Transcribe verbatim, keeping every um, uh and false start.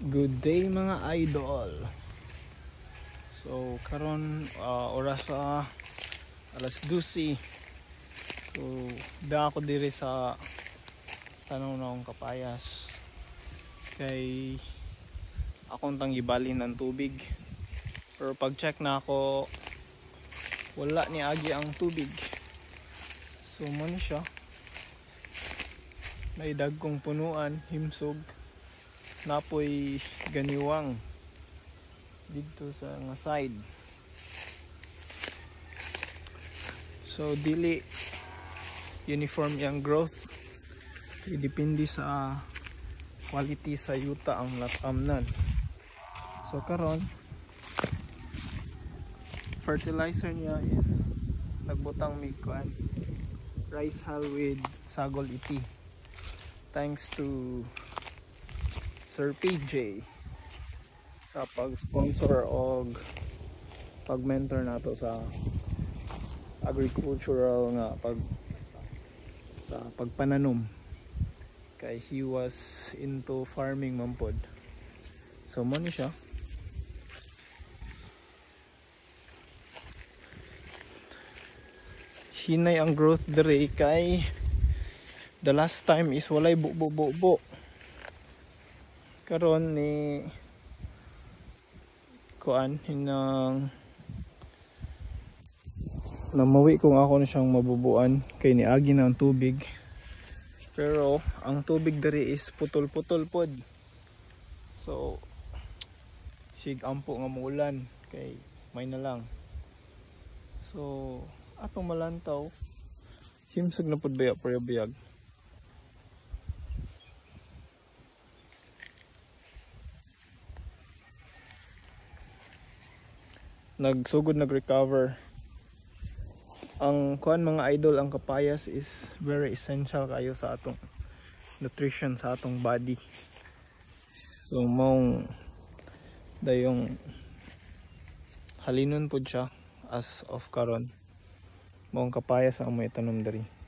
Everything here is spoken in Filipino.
Good day mga idol. So karon uh, oras sa alas dose. So da ako diri sa tanong ng kapayas kay akong tang ibalin ng tubig, pero pag check na ako wala ni agi ang tubig. So mo ni siya, may dagkong punuan, himsog, napoy ganiwang dito sa nga side. So dili uniform yang growth, depende sa quality sa yuta ang latamnan. So karon fertilizer niya is nagbutang mig kuan rice hull with sagol iti, thanks to Sir P J sa pag-sponsor o pag-mentor nato sa agricultural nga pag sa pagpananom, kay he was into farming mampod. So mo ni siya. Hinay ang growth dere kay the last time is walay bubo-bubo. Karon ni kuan hinang namawi kung ako na siyang mabubuan kay niagi na ang tubig, pero ang tubig dere is putol-putol pod. So sig ampo nga muulan kay may na lang. So atong malantaw himsog na pod baya prebiyag. Nagsugod, nag-recover. Ang kuan mga idol, ang kapayas is very essential kayo sa atong nutrition sa atong body. So mong dayong halinon pod siya as of karon, mong kapayas ang may tanom diri.